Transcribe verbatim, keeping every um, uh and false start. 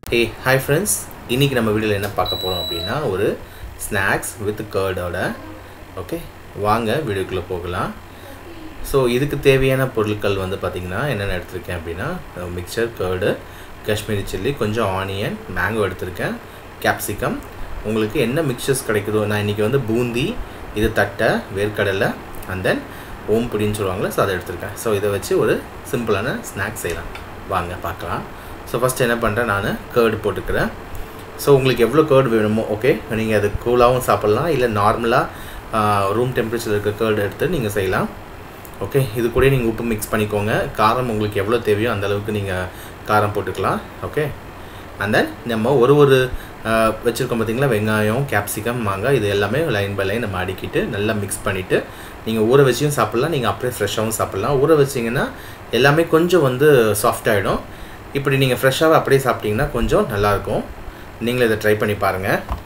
Hey, hi friends. இன்னைக்கு நம்ம வீடியோல என்ன பார்க்க போறோம் அப்படினா ஒரு snacks with curd ஓட. ஓகே, வாங்க வீடியோக்குள்ள போகலாம். சோ இதுக்கு தேவையான பொருட்கள் வந்து பாத்தீங்கன்னா என்னென்ன எடுத்துர்க்கேன் அப்படினா mixture curd, காஷ்மீரி chilli, கொஞ்சம் ஆனியன், mango எடுத்துர்க்கேன், capsicum. உங்களுக்கு என்ன mixtures கிடைக்குதோ நான் இன்னைக்கு வந்து பூந்தி, இது தட்டை, வேர்க்கடலை and then ஓம் புடின்னு சொல்வாங்கல சோ அதை எடுத்துர்க்கேன். சோ இத வச்சு ஒரு சிம்பிளான ஸ்நாக்ஸ் செய்யலாம். வாங்க பார்க்கலாம். So first என்ன பண்றேன் நான் curd போட்டுக்கறேன். சோ உங்களுக்கு எவ்வளவு curd வேணுமோ ஓகே நீங்க அது கூலாவும் சாப்பிடலாம் இல்ல நார்மலா ரூம் டெம்பரேச்சர்ல இருக்க curd எடுத்து நீங்க செய்யலாம். ஓகே இது கூட நீங்க உப்பு mix பண்ணிக்கோங்க. காரம் உங்களுக்கு எவ்வளவு தேவையோ அந்த அளவுக்கு நீங்க காரம் போட்டுக்கலாம். ஓகே and then நம்ம ஒரு ஒரு வெச்சிருக்கோம் பாத்தீங்களா வெங்காயம், capsicum, மாங்காய் இது எல்லாமே லைன் பை லைன் நம்ம அடுக்கிட்டு நல்லா mix பண்ணிட்டு நீங்க ஊற வச்சியும் சாப்பிடலாம் நீங்க அப்படியே ஃப்ரெஷாவும் சாப்பிடலாம். ஊற வச்சீங்கன்னா எல்லாமே கொஞ்சம் வந்து சாஃப்ட் ஆயிடும். இப்படி நீங்க ஃப்ரெஷாவா அப்படியே சாப்பிட்டீங்கன்னா கொஞ்சம் நல்லா இருக்கும். நீங்களே இத ட்ரை பண்ணி பாருங்க.